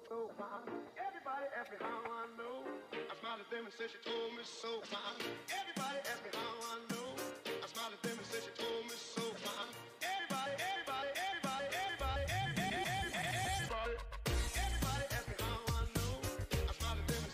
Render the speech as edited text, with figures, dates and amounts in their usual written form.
Everybody ask me how I know. I smiled at them and said she told me so. Everybody ask me how I